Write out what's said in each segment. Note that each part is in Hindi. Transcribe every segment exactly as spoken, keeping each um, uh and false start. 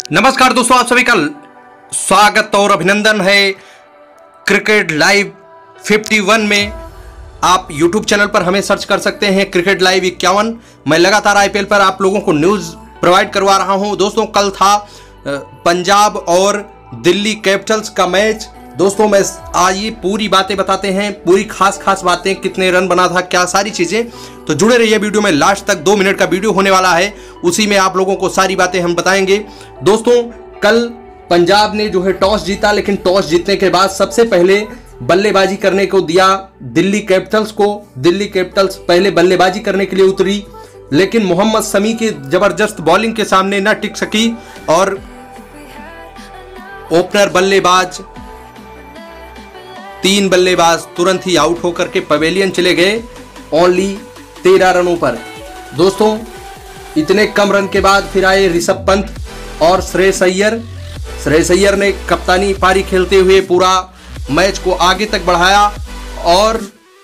नमस्कार दोस्तों, आप सभी का स्वागत और अभिनंदन है क्रिकेट लाइव इक्यावन में। आप यूट्यूब चैनल पर हमें सर्च कर सकते हैं क्रिकेट लाइव इक्यावन। मैं लगातार आईपीएल पर आप लोगों को न्यूज़ प्रोवाइड करवा रहा हूं। दोस्तों, कल था पंजाब और दिल्ली कैपिटल्स का मैच। दोस्तों, मैं आज ये पूरी बातें बताते हैं, पूरी खास खास बातें, कितने रन बना था, क्या सारी चीज़ें। तो जुड़े रहिए वीडियो में, लास्ट तक दो मिनट का वीडियो होने वाला है, उसी में आप लोगों को सारी बातें हम बताएंगे। दोस्तों, कल पंजाब ने जो है टॉस जीता, लेकिन टॉस जीतने के बाद सबसे पहले बल्लेबाजी करने को दिया दिल्ली कैपिटल्स को। दिल्ली कैपिटल्स पहले बल्लेबाजी करने के लिए उतरी, लेकिन मोहम्मद शमी की जबरदस्त बॉलिंग के सामने न टिक सकी और ओपनर बल्लेबाज तीन बल्लेबाज तुरंत ही आउट होकर के पवेलियन चले गए ओनली तेरह रनों पर। दोस्तों, इतने कम रन के बाद फिर आए ऋषभ पंत और श्रेयस अय्यर। श्रेयस अय्यर ने कप्तानी पारी खेलते हुए पूरा मैच को आगे तक बढ़ाया और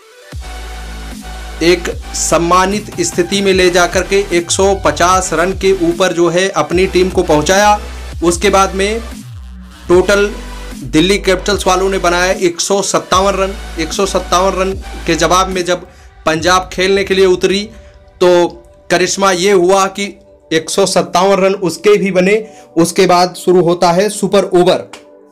एक सम्मानित स्थिति में ले जाकर के एक सौ पचास रन के ऊपर जो है अपनी टीम को पहुंचाया। उसके बाद में टोटल दिल्ली कैपिटल्स वालों ने बनाया एक सौ सत्तावन रन। एक सौ सत्तावन रन के जवाब में जब पंजाब खेलने के लिए उतरी तो करिश्मा ये हुआ कि एक सौ सत्तावन रन उसके भी बने। उसके बाद शुरू होता है सुपर ओवर।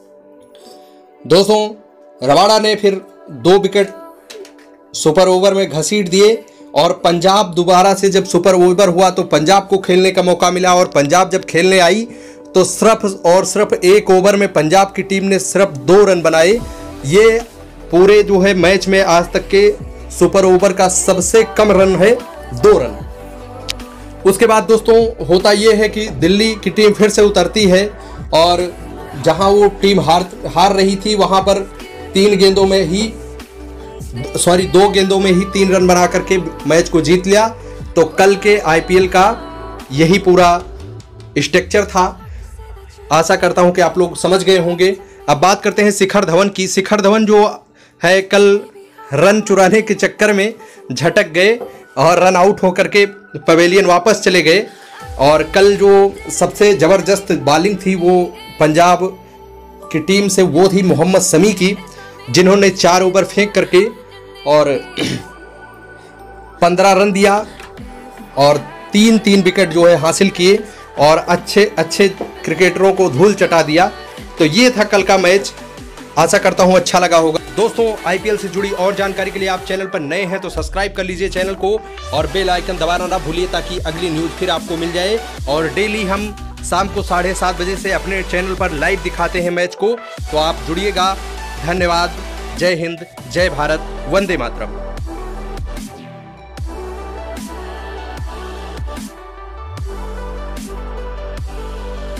दोस्तों, रबाड़ा ने फिर दो विकेट सुपर ओवर में घसीट दिए और पंजाब दोबारा से जब सुपर ओवर हुआ तो पंजाब को खेलने का मौका मिला। और पंजाब जब खेलने आई तो सिर्फ और सिर्फ एक ओवर में पंजाब की टीम ने सिर्फ दो रन बनाए। ये पूरे जो है मैच में आज तक के सुपर ओवर का सबसे कम रन है, दो रन। उसके बाद दोस्तों होता ये है कि दिल्ली की टीम फिर से उतरती है और जहां वो टीम हार हार रही थी वहां पर तीन गेंदों में ही सॉरी दो गेंदों में ही तीन रन बना करके मैच को जीत लिया। तो कल के आईपीएल का यही पूरा स्ट्रक्चर था। आशा करता हूं कि आप लोग समझ गए होंगे। अब बात करते हैं शिखर धवन की। शिखर धवन जो है कल रन चुराने के चक्कर में झटक गए और रन आउट होकर के पवेलियन वापस चले गए। और कल जो सबसे ज़बरदस्त बॉलिंग थी वो पंजाब की टीम से वो थी मोहम्मद शमी की, जिन्होंने चार ओवर फेंक करके और पंद्रह रन दिया और तीन तीन विकेट जो है हासिल किए और अच्छे अच्छे क्रिकेटरों को धूल चटा दिया। तो ये था कल का मैच। आशा करता हूँ अच्छा लगा होगा। दोस्तों, आईपीएल से जुड़ी और जानकारी के लिए आप चैनल पर नए हैं तो सब्सक्राइब कर लीजिए चैनल को और बेल आइकन दबाना ना भूलिए ताकि अगली न्यूज़ फिर आपको मिल जाए। और डेली हम शाम को साढ़े सात बजे से अपने चैनल पर लाइव दिखाते हैं मैच को, तो आप जुड़िएगा। धन्यवाद। जय हिंद, जय भारत, वंदे मातरम।